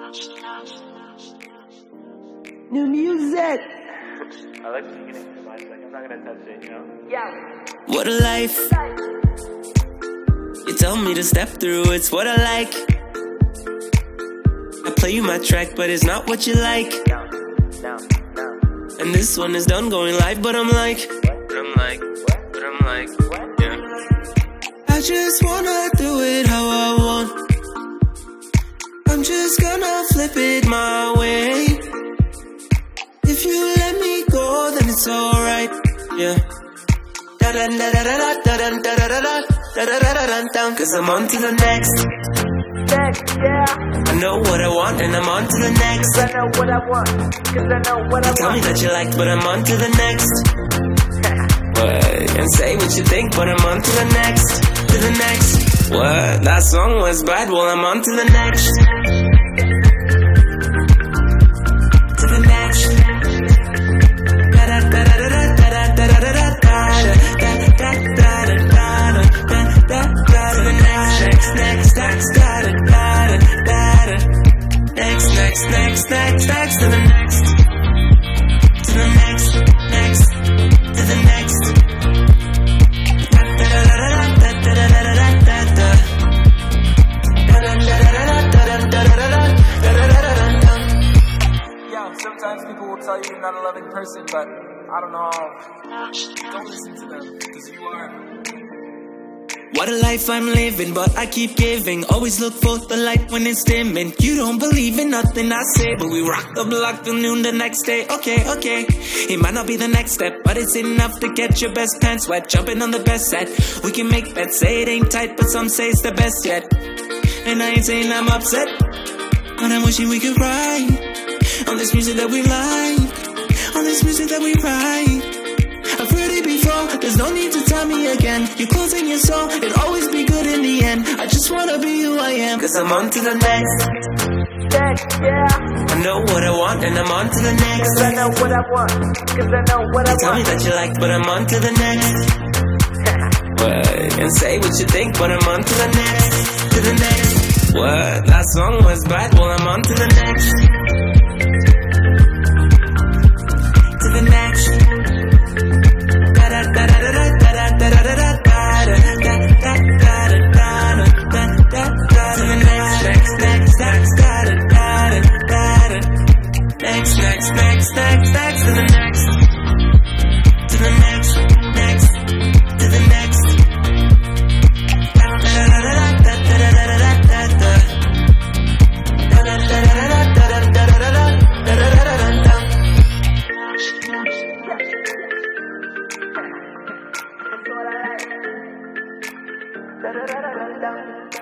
New music. I like the beginning too much, like I'm not gonna touch it, you know? Yeah. What a life. You tell me to step through, it's what I like. I play you my track, but it's not what you like. And this one is done going live, but I'm like, yeah. I just wanna do it how I want. I'm just gonna flip it my way. If you let me go, then it's alright, yeah. Cause I'm on to the next. Yeah. I know what I want and I'm on to the next. I know what I want, cause I know what I want. Tell me that you like, but I'm on to the next. What? And say what you think, but I'm on to the next. To the next. What? That song was bad, well I'm on to the next. To the next. Next, to the next, to the next, next, to the next. Yeah, sometimes people will tell you you're not a loving person, but I don't know. Don't listen to them, because you are. What a life I'm living, but I keep giving. Always look for the light when it's dimming. You don't believe in nothing I say, but we rock the block till noon the next day. Okay, it might not be the next step, but it's enough to get your best pants wet. Jumping on the best set, we can make bets. Say it ain't tight, but some say it's the best yet. And I ain't saying I'm upset, but I'm wishing we could ride on this music that we like, on this music that we write. I've heard it before, there's no need to tell me again. You're closing your soul, it'll always be good in the end. I just wanna be who I am, cause I'm on to the next. Yeah. I know what I want and I'm on to the next. Cause I know what I want, cause I know what I want. Tell me that you like, but I'm on to the next. What? And say what you think, but I'm on to the next. To the next. What? That song was bad, well I'm on to the next. To the next. Next, to the next, to the next, next, to the next. That's what I like.